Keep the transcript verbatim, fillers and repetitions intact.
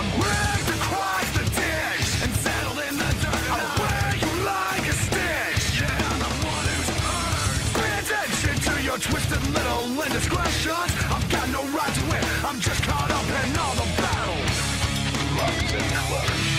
I'm ripped across the ditch and settled in the dirt. I'll wear you like a stitch. Yeah, I'm the one who's hurt. Pay attention to your twisted little indiscretions. I've got no right to win. I'm just caught up in all the battle. Locked and clutch.